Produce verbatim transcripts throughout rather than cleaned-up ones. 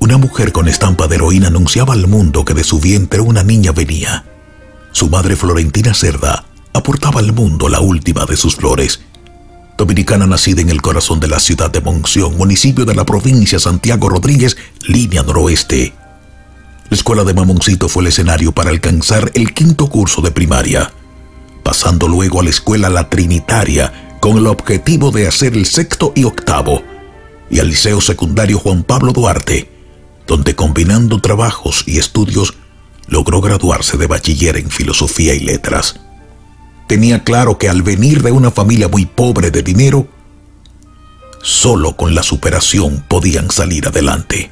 Una mujer con estampa de heroína anunciaba al mundo que de su vientre una niña venía. Su madre, Florentina Cerda, aportaba al mundo la última de sus flores. Dominicana nacida en el corazón de la ciudad de Monción, municipio de la provincia Santiago Rodríguez, línea noroeste. La escuela de Mamoncito fue el escenario para alcanzar el quinto curso de primaria, pasando luego a la escuela La Trinitaria con el objetivo de hacer el sexto y octavo, y al liceo secundario Juan Pablo Duarte, donde combinando trabajos y estudios logró graduarse de bachiller en filosofía y letras. Tenía claro que al venir de una familia muy pobre de dinero, solo con la superación podían salir adelante.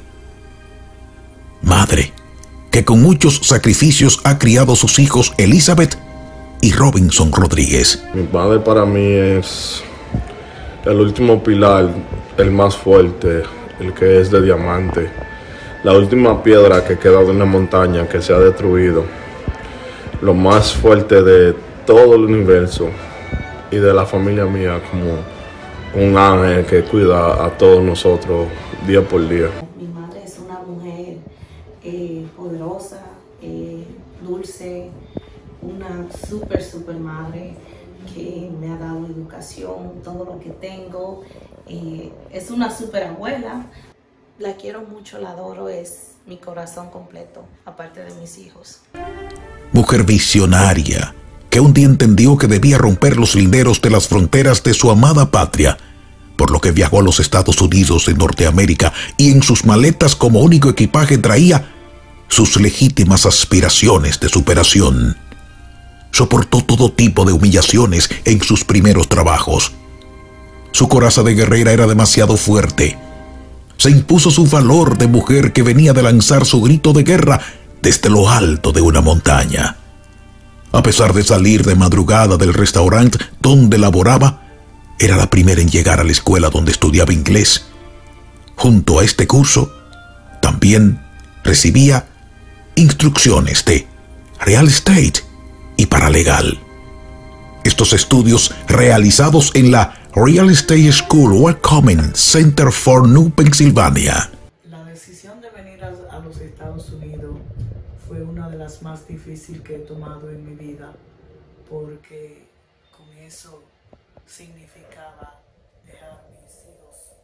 Madre, que con muchos sacrificios ha criado sus hijos Elizabeth y Robinson Rodríguez. Mi padre para mí es el último pilar, el más fuerte, el que es de diamante. La última piedra que queda de una montaña que se ha destruido. Lo más fuerte de todo el universo y de la familia mía, como un ángel que cuida a todos nosotros día por día. Mi madre es una mujer eh, poderosa, eh, dulce, una súper, súper madre que me ha dado educación, todo lo que tengo. Eh, es una súper abuela. La quiero mucho, la adoro, es mi corazón completo, aparte de mis hijos. Mujer visionaria, que un día entendió que debía romper los linderos de las fronteras de su amada patria, por lo que viajó a los Estados Unidos de Norteamérica y en sus maletas como único equipaje traía sus legítimas aspiraciones de superación. Soportó todo tipo de humillaciones en sus primeros trabajos. Su coraza de guerrera era demasiado fuerte. Se impuso su valor de mujer que venía de lanzar su grito de guerra desde lo alto de una montaña. A pesar de salir de madrugada del restaurante donde laboraba, era la primera en llegar a la escuela donde estudiaba inglés. Junto a este curso, también recibía instrucciones de real estate y paralegal. Estos estudios realizados en la Real Estate School Welcoming Center for New Pennsylvania. La decisión de venir a, a los Estados Unidos fue una de las más difíciles que he tomado en mi vida, porque con eso significaba dejar a mis hijos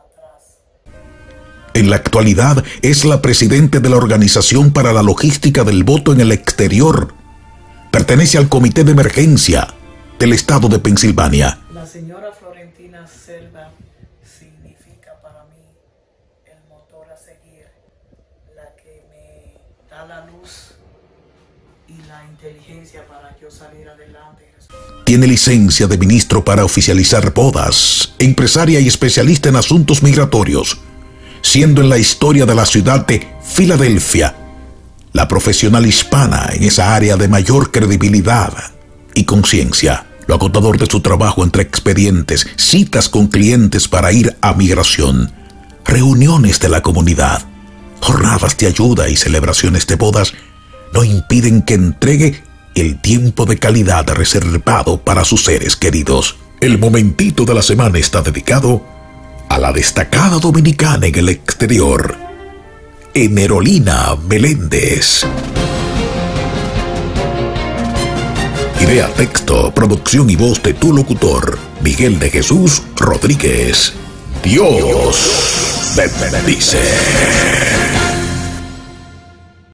atrás. En la actualidad es la presidenta de la Organización para la Logística del Voto en el Exterior. Pertenece al Comité de Emergencia del Estado de Pensilvania. La señora Florentina Cerda significa para mí el motor a seguir, la que me da la luz y la inteligencia para yo salir adelante. Tiene licencia de ministro para oficializar bodas, empresaria y especialista en asuntos migratorios, siendo en la historia de la ciudad de Filadelfia la profesional hispana en esa área de mayor credibilidad y conciencia. Lo agotador de su trabajo entre expedientes, citas con clientes para ir a migración, reuniones de la comunidad, jornadas de ayuda y celebraciones de bodas no impiden que entregue el tiempo de calidad reservado para sus seres queridos. El momentito de la semana está dedicado a la destacada dominicana en el exterior, Emerolina Meléndez. Idea, texto, producción y voz de tu locutor, Miguel de Jesús Rodríguez. Dios te bendice.